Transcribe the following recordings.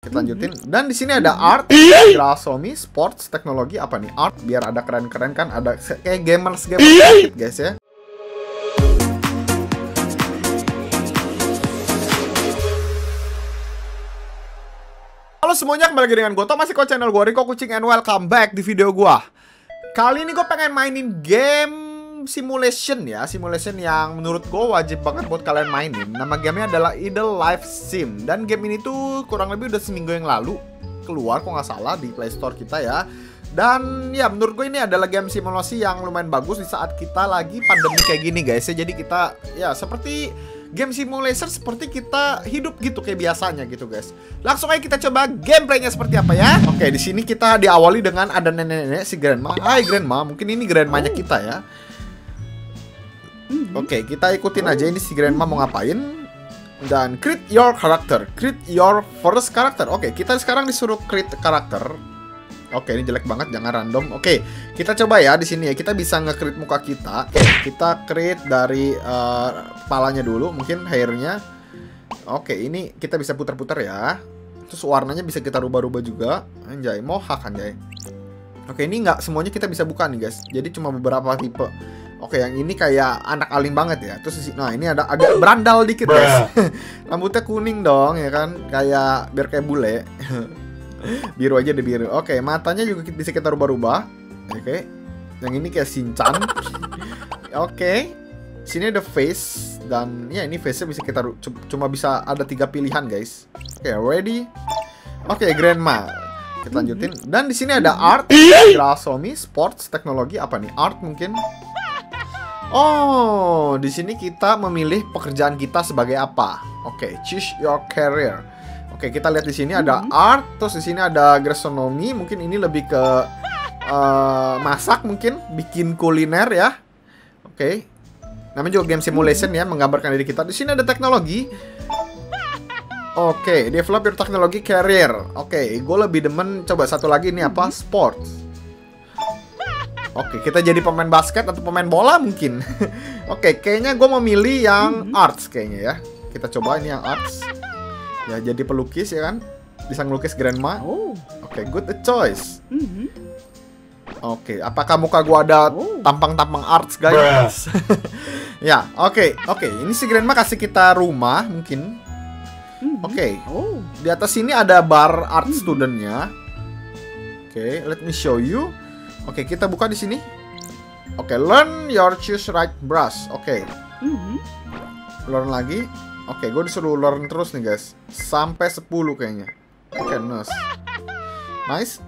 Kita lanjutin. Dan di sini ada art, grasomi, sports, teknologi, apa nih? Art biar ada keren-keren kan, ada kayak gamers dikit guys ya. Halo semuanya, kembali lagi dengan gue Tom, masih ke channel gue Rico Kucing, and welcome back di video gue. Kali ini gue pengen mainin game simulation ya, simulation yang menurut gue wajib banget buat kalian mainin. Nama gamenya adalah Idle Life Sim. Dan game ini tuh kurang lebih udah seminggu yang lalu keluar, kok nggak salah, di Play Store kita ya. Dan ya menurut gue ini adalah game simulasi yang lumayan bagus di saat kita lagi pandemi kayak gini guys ya. Jadi kita ya seperti game simulator, seperti kita hidup gitu kayak biasanya gitu guys. Langsung aja kita coba gameplaynya seperti apa ya. Oke, di sini kita diawali dengan ada nenek-nenek si grandma. Hai grandma, mungkin ini grandmanya kita ya. Oke, kita ikutin aja ini si grandma mau ngapain. Dan create your character, create your first character. Oke, kita sekarang disuruh create karakter. Oke, ini jelek banget, jangan random. Oke, kita coba ya di sini ya. Kita bisa nge-create muka kita. Oke, kita create dari kepalanya dulu, mungkin hairnya. Oke, ini kita bisa putar-putar ya. Terus warnanya bisa kita rubah-rubah juga. Anjay, mohak anjay. Oke, ini nggak semuanya kita bisa buka nih guys. Jadi cuma beberapa tipe. Oke, yang ini kayak anak alim banget ya. Terus nah ini ada agak berandal dikit guys. Rambutnya kuning dong ya kan, kayak biar kayak bule. Biru aja deh, biru. Oke, matanya juga bisa kita rubah-rubah. Oke, yang ini kayak Shinchan. Oke, sini ada face. Dan ya ini face-nya bisa kita cuma bisa ada 3 pilihan guys. Oke, ready. Oke, grandma. Kita lanjutin. Dan di sini ada art, grasomi, sports, teknologi, apa nih? Art mungkin. Oh, di sini kita memilih pekerjaan kita sebagai apa. Oke, choose your career. Oke, kita lihat di sini ada art, terus di sini ada gastronomy, mungkin ini lebih ke masak mungkin, bikin kuliner ya. Oke. Namanya juga game simulation ya, menggambarkan diri kita. Di sini ada teknologi. Oke, develop your technology career. Oke, gue lebih demen coba satu lagi ini apa? Sports. Oke, kita jadi pemain basket atau pemain bola mungkin. Oke, kayaknya gue mau milih yang arts kayaknya ya. Kita coba ini yang arts. Ya, jadi pelukis ya kan. Bisa ngelukis grandma. Oke, good choice. Oke, apakah muka gue ada tampang-tampang arts guys? Ya, oke. Ini si grandma kasih kita rumah mungkin. Oke, di atas sini ada bar art studentnya. Oke, let me show you. Oke, kita buka di sini. Oke, learn your choose right brush. Oke. Learn lagi. Oke, gue disuruh learn terus nih guys. Sampai 10 kayaknya. Oke, nice.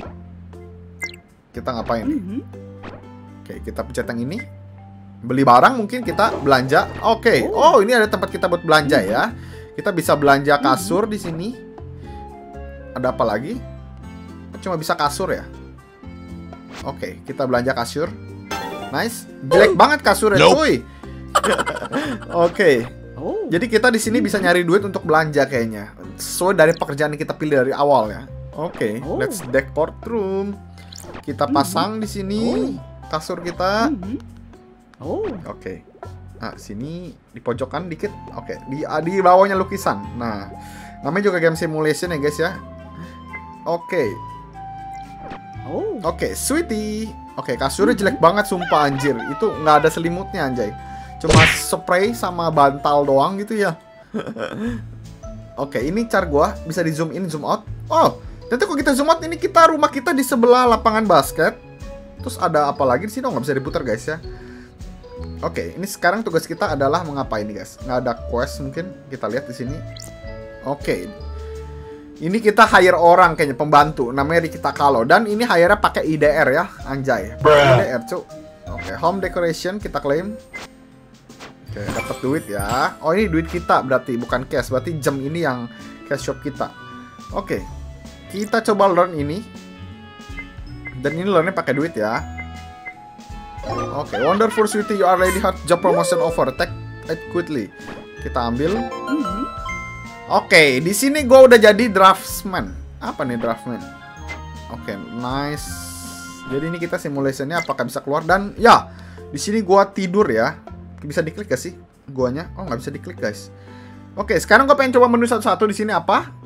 Kita ngapain nih? Oke, kita pencet yang ini. Beli barang mungkin kita belanja. Oke. Oh, ini ada tempat kita buat belanja ya. Kita bisa belanja kasur di sini. Ada apa lagi? Cuma bisa kasur ya. Oke, kita belanja kasur. Nice. Jelek banget kasurnya, cuy. Oke. Jadi kita di sini bisa nyari duit untuk belanja kayaknya. Sesuai dari pekerjaan yang kita pilih dari awal ya. Oke, let's decor room. Kita pasang di sini kasur kita. Oke. Nah, sini di pojokan dikit. Oke, di bawahnya lukisan. Nah, namanya juga game simulation ya guys ya. Oke. Oke, sweetie. Oke, kasurnya jelek banget sumpah anjir. Itu nggak ada selimutnya anjay. Cuma spray sama bantal doang gitu ya. Oke, ini car gua bisa di zoom in, zoom out. Oh, nanti kalau kita zoom out ini rumah kita di sebelah lapangan basket. Terus ada apa lagi di sini? Oh, nggak bisa diputar guys ya. Oke, ini sekarang tugas kita adalah mengapain nih guys? Nggak ada quest mungkin. Kita lihat di sini. Oke. Ini kita hire orang kayaknya, pembantu. Namanya Rikita Kalo. Dan ini hire-nya pakai IDR ya. Anjay. IDR, cuk. Oke, home decoration kita klaim. Oke, dapat duit ya. Oh, ini duit kita berarti, bukan cash. Berarti jam ini yang cash shop kita. Oke. Kita coba learn ini. Dan ini learn-nya pakai duit ya. Oke, wonderful sweetie, you are ready, hot job promotion over. Take it quickly. Kita ambil. Oke, di sini gue udah jadi draftsman. Apa nih draftsman? Oke, nice. Jadi ini kita simulationnya apakah bisa keluar, dan ya di sini gue tidur ya. Bisa diklik gak sih guanya? Oh, nggak bisa diklik guys. Oke, sekarang gue pengen coba menu satu-satu di sini apa?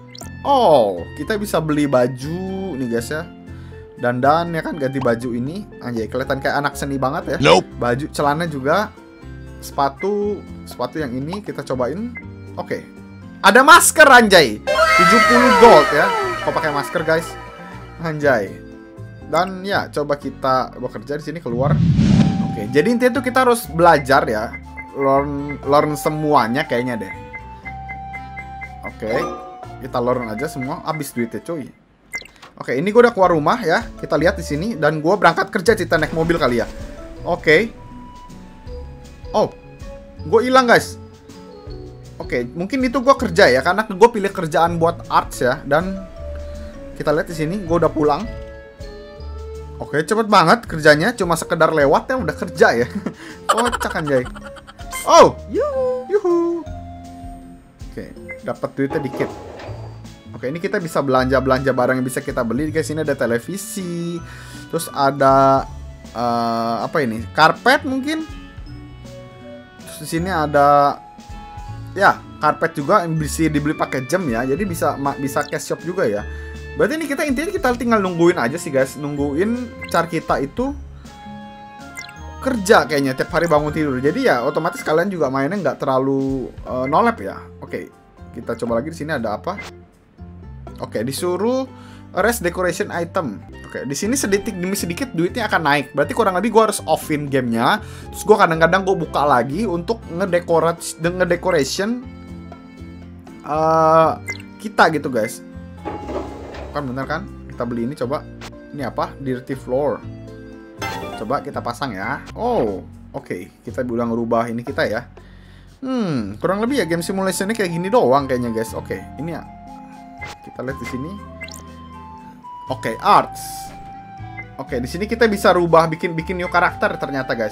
Oh, kita bisa beli baju nih guys ya. Dandan ya kan, ganti baju ini. Anjay, kelihatan kayak anak seni banget ya. Nope. Baju, celana juga. Sepatu yang ini kita cobain. Oke. Ada masker anjay. 70 gold ya. Kok pakai masker guys? Anjay. Dan ya, coba kita bekerja di sini keluar. Oke, jadi intinya tuh kita harus belajar ya. Learn semuanya kayaknya deh. Oke. Kita learn aja semua. Habis duitnya cuy. Oke, ini gue udah keluar rumah ya. Kita lihat di sini dan gue berangkat kerja, kita naik mobil kali ya. Oke. Oh, gue hilang guys. Oke, mungkin itu gue kerja ya, karena gue pilih kerjaan buat arts ya. Dan kita lihat di sini, gue udah pulang. Oke, cepet banget kerjanya, cuma sekedar lewat ya udah kerja ya. Kocak anjay. Oh, yuhu. Oke, dapat duitnya dikit. Oke, ini kita bisa belanja barang yang bisa kita beli guys. Ini ada televisi, terus ada apa ini? Karpet mungkin. Terus di sini ada ya karpet juga yang bisa dibeli pakai jam ya. Jadi bisa cash shop juga ya. Berarti ini intinya kita tinggal nungguin aja sih guys. Nungguin car kita itu kerja kayaknya tiap hari bangun tidur. Jadi ya otomatis kalian juga mainnya nggak terlalu nolep ya. Oke, kita coba lagi di sini ada apa? Oke, disuruh rest decoration item. Oke, di sini sedikit demi sedikit duitnya akan naik. Berarti kurang lebih gue harus offin gamenya. Terus gue kadang-kadang gue buka lagi untuk ngedecoration kita gitu guys. Kan bener kan? Kita beli ini coba. Ini apa? Dirty floor. Coba kita pasang ya. Oh, oke. Kita bilang ngerubah ini kita ya. Kurang lebih ya game simulationnya kayak gini doang kayaknya guys. Oke, ini ya. Kita lihat di sini. Oke, arts. Oke, di sini kita bisa rubah bikin new karakter ternyata, guys.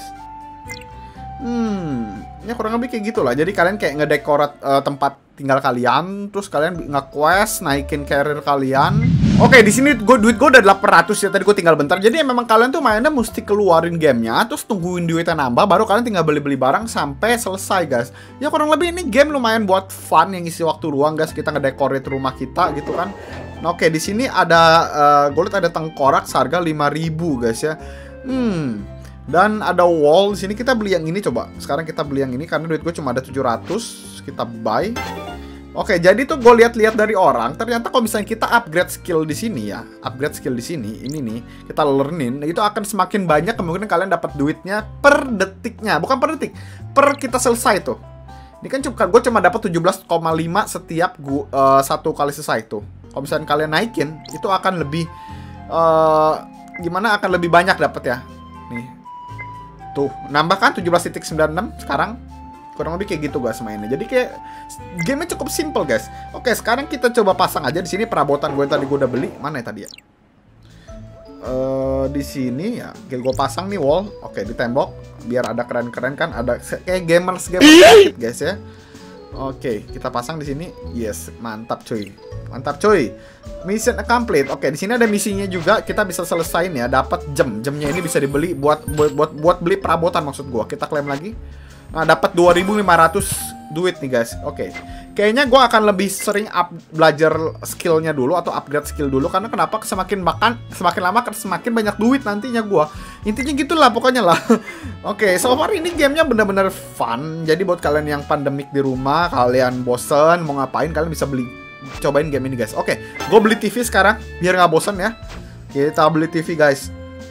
Ya kurang lebih kayak gitulah. Jadi kalian kayak ngedekorat tempat tinggal kalian, terus kalian nge-quest, naikin career kalian. Oke, di sini duit gue udah 800 ya. Tadi gue tinggal bentar. Jadi ya memang kalian tuh mainnya mesti keluarin gamenya, terus tungguin duitnya nambah, baru kalian tinggal beli-beli barang sampai selesai, guys. Ya kurang lebih ini game lumayan buat fun yang isi waktu luang, guys. Kita ngedekorate rumah kita gitu kan. Nah, oke, di sini ada gue lihat ada tengkorak seharga 5.000, guys ya. Dan ada wall di sini. Kita beli yang ini coba. Sekarang kita beli yang ini karena duit gue cuma ada 700. Kita buy. Oke, jadi tuh gue lihat-lihat dari orang, ternyata kalau misalnya kita upgrade skill di sini ya, upgrade skill di sini, ini nih, kita learnin, itu akan semakin banyak kemungkinan kalian dapat duitnya per detiknya, bukan per detik, per kita selesai tuh. Ini kan gue cuma dapat 17,5 setiap satu kali selesai tuh. Kalau misalnya kalian naikin, itu akan lebih gimana? Akan lebih banyak dapat ya. Nih, tuh nambah kan 17,96 sekarang. Kurang lebih kayak gitu guys mainnya. Jadi kayak gamenya cukup simple guys. Oke, sekarang kita coba pasang aja di sini perabotan gue yang tadi gue udah beli. Mana ya tadi ya? Di sini ya, gue pasang nih wall. Oke, di tembok biar ada keren-keren kan, ada kayak gamers dikit guys ya. Oke, kita pasang di sini. Yes, mantap cuy. Mantap cuy. Mission accomplished. Oke, di sini ada misinya juga. Kita bisa selesain ya, dapat jam. Jamnya ini bisa dibeli buat beli perabotan maksud gua. Kita klaim lagi. Nah, dapat 2.500 duit nih guys. Oke. Kayaknya gue akan lebih sering belajar skillnya dulu atau upgrade skill dulu, karena kenapa? Semakin lama semakin banyak duit nantinya gue. Intinya gitulah pokoknya lah. Oke, so far ini gamenya bener-bener fun. Jadi buat kalian yang pandemik di rumah, kalian bosen mau ngapain, kalian bisa cobain game ini guys. Oke, gue beli TV sekarang biar nggak bosen ya. Kita beli TV guys.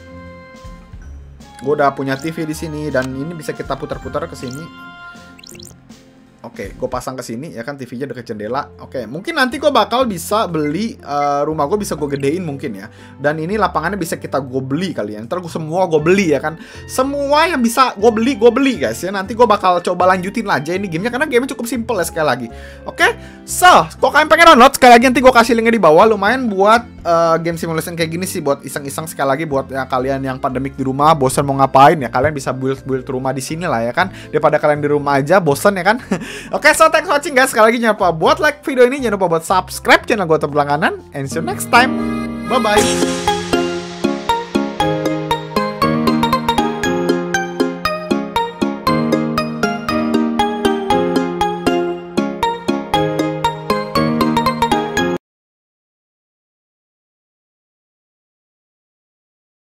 Gue udah punya TV di sini dan ini bisa kita putar-putar ke sini. Oke, gue pasang ke sini ya kan, TV-nya deket jendela. Oke, mungkin nanti gue bakal bisa beli rumah gue bisa gue gedein mungkin ya. Dan ini lapangannya bisa gue beli kali ya. Ntar semua gue beli ya kan. Semua yang bisa gue beli guys ya. Nanti gue bakal coba lanjutin aja ini gamenya karena gamenya cukup simple ya sekali lagi. Oke, so kalau kalian pengen download sekali lagi nanti gue kasih linknya di bawah. Lumayan buat game simulation kayak gini sih, buat iseng-iseng sekali lagi buat ya, kalian yang pandemik di rumah bosan mau ngapain ya, kalian bisa build rumah di sini lah ya kan, daripada kalian di rumah aja bosan ya kan. Oke, so thanks for watching guys. Sekali lagi jangan lupa buat like video ini, jangan lupa buat subscribe channel gue berlangganan, and see you next time. Bye bye.